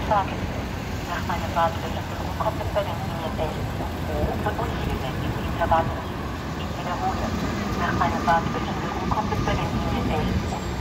Fahrgäste. Nach einer Fahrtbehinderung kommt es bei den Linien 11 und unregelmäßig Intervalle. Ich wiederhole. Nach einer Fahrtbehinderung kommt es bei den Linien 11